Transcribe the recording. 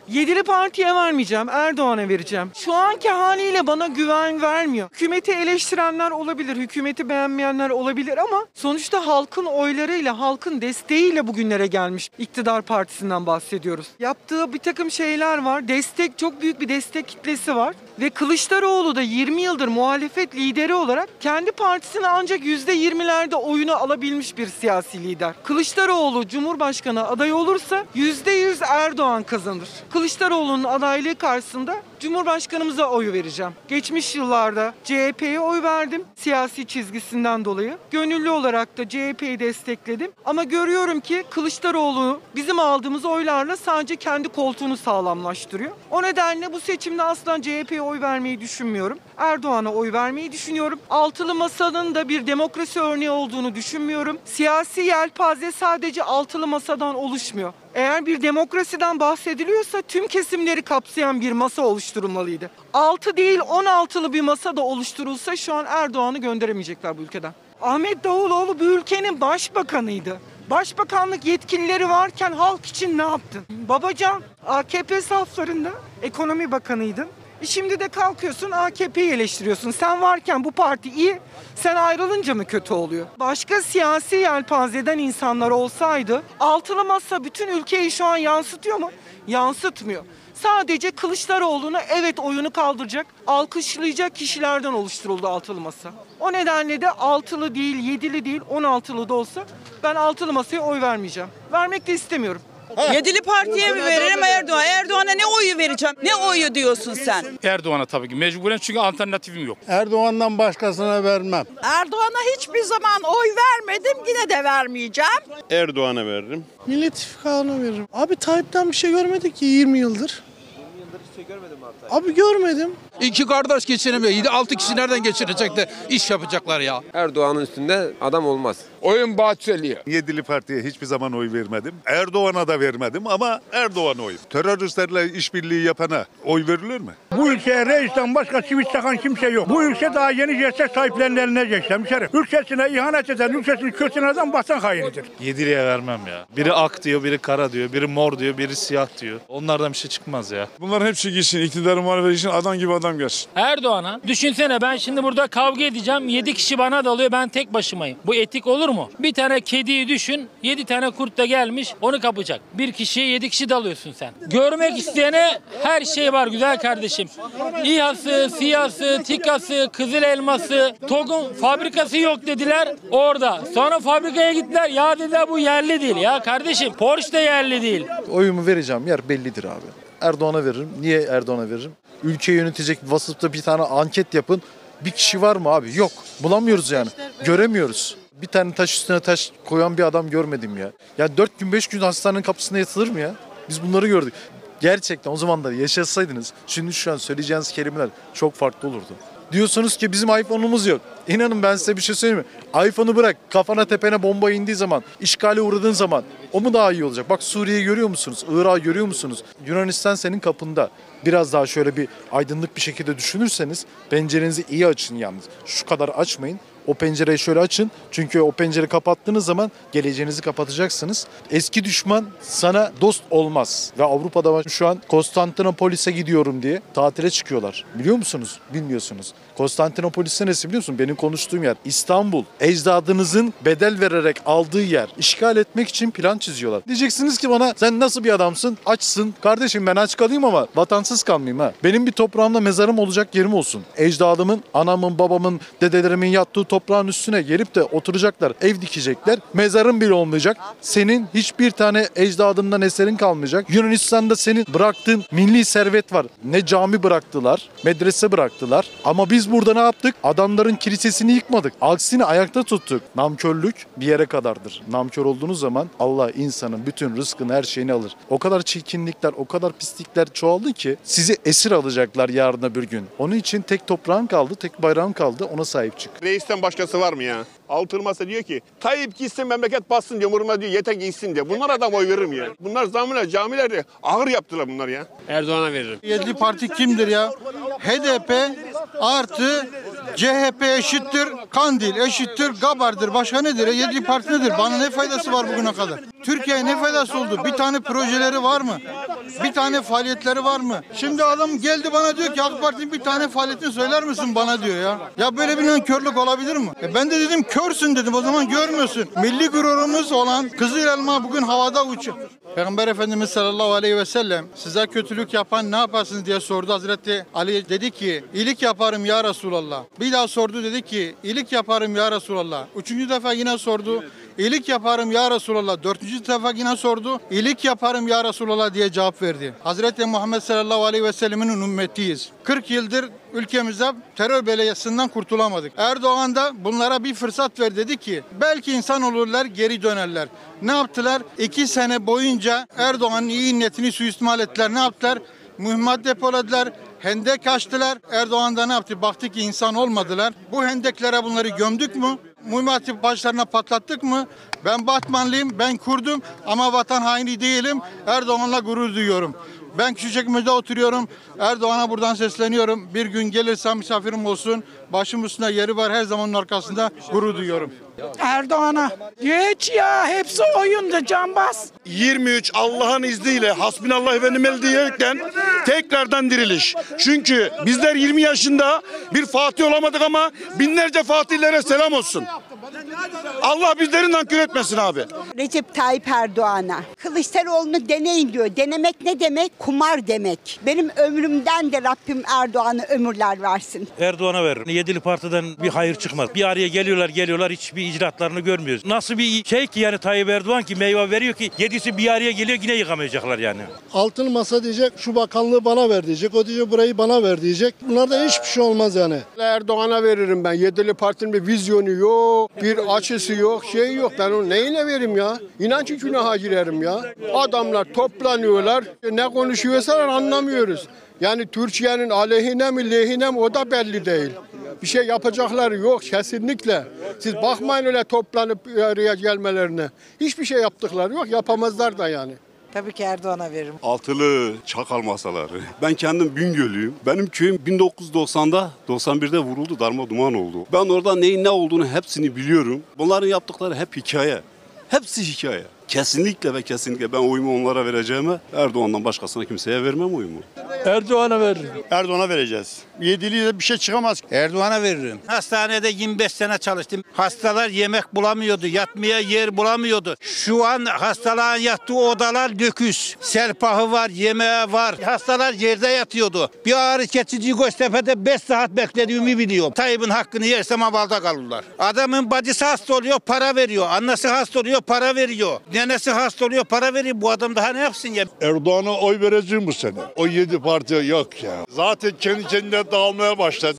Yedili partiye vermeyeceğim, Erdoğan'a vereceğim. Şu anki haliyle bana güven vermiyor. Hükümeti eleştirenler olabilir, hükümeti beğenmeyenler olabilir ama sonuçta halkın oylarıyla, halkın desteğiyle bugünlere gelmiş iktidar partisinden bahsediyoruz. Yaptığı bir takım şeyler var, çok büyük bir destek kitlesi var ve Kılıçdaroğlu da 20 yıldır muhalefet lideri olarak kendi partisine ancak %20'lerde oyunu alabilmiş bir siyasi lider. Kılıçdaroğlu Cumhurbaşkanı adayı olursa %100 Erdoğan kazanır. Kılıçdaroğlu'nun adaylığı karşısında Cumhurbaşkanımıza oy vereceğim. Geçmiş yıllarda CHP'ye oy verdim siyasi çizgisinden dolayı. Gönüllü olarak da CHP'yi destekledim. Ama görüyorum ki Kılıçdaroğlu bizim aldığımız oylarla sadece kendi koltuğunu sağlamlaştırıyor. O nedenle bu seçimde asla CHP'ye oy vermeyi düşünmüyorum. Erdoğan'a oy vermeyi düşünüyorum. Altılı Masa'nın da bir demokrasi örneği olduğunu düşünmüyorum. Siyasi yelpaze sadece altılı masadan oluşmuyor. Eğer bir demokrasiden bahsediliyorsa tüm kesimleri kapsayan bir masa oluşturulmalıydı. 6 değil 16'lı bir masa da oluşturulsa şu an Erdoğan'ı gönderemeyecekler bu ülkeden. Ahmet Davutoğlu bu ülkenin başbakanıydı. Başbakanlık yetkilileri varken halk için ne yaptın? Babacan AKP saflarında ekonomi bakanıydın. Şimdi de kalkıyorsun AKP'yi eleştiriyorsun. Sen varken bu parti iyi, sen ayrılınca mı kötü oluyor? Başka siyasi yelpazeden insanlar olsaydı altılı masa bütün ülkeyi şu an yansıtıyor mu? Yansıtmıyor. Sadece Kılıçdaroğlu'na evet oyunu kaldıracak, alkışlayacak kişilerden oluşturuldu altılı masa. O nedenle de altılı değil, yedili değil, 16'lı da olsa ben altılı masaya oy vermeyeceğim. Vermek de istemiyorum. Yedili partiye mi veririm Erdoğan? Erdoğan'a ne oyu vereceğim? Ne oyu diyorsun sen? Erdoğan'a tabii ki mecburen çünkü alternatifim yok. Erdoğan'dan başkasına vermem. Erdoğan'a hiçbir zaman oy vermedim, yine de vermeyeceğim. Erdoğan'a veririm. Millet İttifakı'na veririm. Abi Tayyip'ten bir şey görmedik ki 20 yıldır. 20 yıldır hiçbir şey görmedin mi abi? Abi görmedim. İki kardeş geçinemiyor. 6 kişi nereden geçirecek de iş yapacaklar ya. Erdoğan'ın üstünde adam olmaz. Oyun Bahçeli'ye. Yedili partiye hiçbir zaman oy vermedim. Erdoğan'a da vermedim ama Erdoğan'a oy. Teröristlerle işbirliği yapana oy verilir mi? Bu ülkeye reisten başka çivit çakan kimse yok. Bu ülke daha yeni gerçek sahiplerinin eline geçti hemşerim. Ülkesine ihanet eden, ülkesini kötüne eden vatan hainidir. Yediliye vermem ya. Biri ak diyor, biri kara diyor, biri mor diyor, biri siyah diyor. Onlardan bir şey çıkmaz ya. Bunların hepsi gitsin. İktidarı muhalefet için adam gibi adam gelsin. Erdoğan'a düşünsene ben şimdi burada kavga edeceğim. 7 kişi bana dalıyor, ben tek başımayım. Bu etik olur mu? Bir tane kediyi düşün, 7 tane kurt da gelmiş onu kapacak. Bir kişiye 7 kişi dalıyorsun sen. Görmek isteyene her şey var güzel kardeşim. İHA'sı, SİHA'sı, TİKA'sı, Kızıl Elması, TOG'un fabrikası yok dediler orada. Sonra fabrikaya gittiler, ya dediler bu yerli değil ya kardeşim. Porsche de yerli değil. Oyumu vereceğim yer bellidir abi. Erdoğan'a veririm. Niye Erdoğan'a veririm? Ülkeyi yönetecek vasıfta bir tane anket yapın. Bir kişi var mı abi? Yok. Bulamıyoruz yani. Göremiyoruz. Bir tane taş üstüne taş koyan bir adam görmedim ya. Ya 4 gün 5 gün hastanenin kapısında yatılır mı ya? Biz bunları gördük. Gerçekten o zamanları yaşasaydınız şimdi şu an söyleyeceğiniz kelimeler çok farklı olurdu. Diyorsunuz ki bizim iPhone'umuz yok. İnanın ben size bir şey söyleyeyim mi? iPhone'u bırak, kafana tepene bomba indiği zaman, işgale uğradığın zaman o mu daha iyi olacak? Bak Suriye'yi görüyor musunuz? Irak'ı görüyor musunuz? Yunanistan senin kapında. Biraz daha şöyle bir aydınlık bir şekilde düşünürseniz pencerenizi iyi açın yalnız. Şu kadar açmayın. O pencereyi şöyle açın. Çünkü o pencereyi kapattığınız zaman geleceğinizi kapatacaksınız. Eski düşman sana dost olmaz. Ve Avrupa'da şu an Konstantinopolis'e gidiyorum diye tatile çıkıyorlar. Biliyor musunuz? Bilmiyorsunuz. Konstantinopolis neresi biliyor musun? Benim konuştuğum yer. İstanbul. Ecdadınızın bedel vererek aldığı yer. İşgal etmek için plan çiziyorlar. Diyeceksiniz ki bana sen nasıl bir adamsın? Açsın. Kardeşim ben aç kalayım ama vatansız kalmayayım ha. Benim bir toprağımda mezarım olacak yerim olsun. Ecdadımın, anamın, babamın, dedelerimin yattığı toprağın üstüne gelip de oturacaklar. Ev dikecekler. Mezarın bile olmayacak. Senin hiçbir tane ecdadından eserin kalmayacak. Yunanistan'da senin bıraktığın milli servet var. Ne cami bıraktılar, medrese bıraktılar. Ama biz burada ne yaptık? Adamların kilisesini yıkmadık. Aksine ayakta tuttuk. Namkörlük bir yere kadardır. Namkör olduğunuz zaman Allah insanın bütün rızkını, her şeyini alır. O kadar çirkinlikler, o kadar pislikler çoğaldı ki sizi esir alacaklar yarın bir gün. Onun için tek toprağın kaldı, tek bayrağın kaldı. Ona sahip çık. Reisten başkası var mı ya? Altılı Masa diyor ki Tayyip gitsin memleket bassın diyor. Umurumda diyor yeter gitsin diyor. Bunlar adam oy verir mi ya? Bunlar zamına camilerde ağır yaptılar bunlar ya. Erdoğan'a veririm. Yedili parti kimdir ya? HDP artı CHP eşittir Kandil, eşittir Gabar'dır. Başka nedir? Yedili parti nedir? Bana ne faydası var bugüne kadar? Türkiye'ye ne faydası oldu? Bir tane projeleri var mı? Bir tane faaliyetleri var mı? Şimdi adam geldi bana diyor ki AK Parti'nin bir tane faaliyetini söyler misin bana diyor ya. Ya böyle bir nankörlük olabilir mi? Ben de dedim körsün dedim, o zaman görmüyorsun. Milli gururumuz olan Kızıl Elma bugün havada uçuyor. Peygamber Efendimiz sallallahu aleyhi ve sellem size kötülük yapan ne yaparsınız diye sordu. Hazreti Ali dedi ki iyilik yaparım ya Resulallah. Bir daha sordu, dedi ki iyilik yaparım ya Resulallah. Üçüncü defa yine sordu. İyilik yaparım ya Resulallah. Dördüncü defa yine sordu. İyilik yaparım ya Resulallah diye cevap verdi. Hazreti Muhammed sallallahu aleyhi ve sellemin ümmetiyiz. 40 yıldır ülkemize terör belayasından kurtulamadık. Erdoğan da bunlara bir fırsat ver, dedi ki belki insan olurlar, geri dönerler. Ne yaptılar? 2 sene boyunca Erdoğan'ın iyi niyetini suistimal ettiler. Ne yaptılar? Mühimmat depoladılar, hendek açtılar. Erdoğan da ne yaptı? Baktı ki insan olmadılar. Bu hendeklere bunları gömdük mü? Mühimmatı başlarına patlattık mı? Ben Batmanlıyım, ben Kurdum ama vatan haini değilim. Erdoğan'la gurur duyuyorum. Ben Küçükçekmece'de oturuyorum. Erdoğan'a buradan sesleniyorum. Bir gün gelirse misafirim olsun. Başım üstünde yeri var. Her zaman onun arkasında gurur duyuyorum. Erdoğan'a. Geç ya, hepsi oyundu, cambaz. 23 Allah'ın izniyle hasbinallah ve nimel diyerekten tekrardan diriliş. Çünkü bizler 20 yaşında bir Fatih olamadık ama binlerce Fatihlere selam olsun. Allah bizleri nankör etmesin abi. Recep Tayyip Erdoğan'a. Kılıçdaroğlu'nu deneyin diyor. Denemek ne demek? Kumar demek. Benim ömrümden de Rabbim Erdoğan'a ömürler versin. Erdoğan'a veririm. Yedili partiden bir hayır çıkmaz. Bir araya geliyorlar hiçbir icraatlarını görmüyoruz. Nasıl bir şey ki yani Tayyip Erdoğan ki meyve veriyor ki 7'si bir araya geliyor yine yıkamayacaklar yani. Altın masa diyecek, şu bakanlığı bana ver diyecek, o diyecek burayı bana ver diyecek. Bunlardan hiçbir şey olmaz yani. Erdoğan'a veririm ben. Yedili partinin bir vizyonu yok, bir açısı yok, şey yok. Ben onu neyine vereyim ya? İnan ki günaha girerim ya. Adamlar toplanıyorlar, ne konuşuyorsalar anlamıyoruz. Yani Türkiye'nin aleyhine mi lehine mi o da belli değil. Bir şey yapacakları yok kesinlikle. Siz bakmayın öyle toplanıp araya gelmelerine. Hiçbir şey yaptıkları yok, yapamazlar da yani. Tabii ki Erdoğan'a veririm. Altılı çakal masaları. Ben kendim Bingöllüyüm. Benim köyüm 1990'da 91'de vuruldu, darma duman oldu. Ben orada neyin ne olduğunu hepsini biliyorum. Bunların yaptıkları hep hikaye. Hepsi hikaye. Kesinlikle ve kesinlikle ben oyumu onlara vereceğime Erdoğan'dan başkasına kimseye vermem oyumu. Erdoğan'a veririm. Erdoğan'a vereceğiz. Yediliyle bir şey çıkamaz. Erdoğan'a veririm. Hastanede 25 sene çalıştım. Hastalar yemek bulamıyordu, yatmaya yer bulamıyordu. Şu an hastaların yattığı odalar döküş. Serpahı var, yemeği var. Hastalar yerde yatıyordu. Bir ağrı kesici Göztepe'de 5 saat beklediğimi biliyorum. Tayyip'in hakkını yersem havalda kalırlar. Adamın bacısı hasta oluyor, para veriyor. Annesi hasta oluyor, para veriyor. Nenesi hasta oluyor, para veriyor. Bu adam daha ne yapsın ya? Erdoğan'a oy vereceğim bu sene. O 7 parti yok ya. Zaten kendi kendine dağılmaya başladı.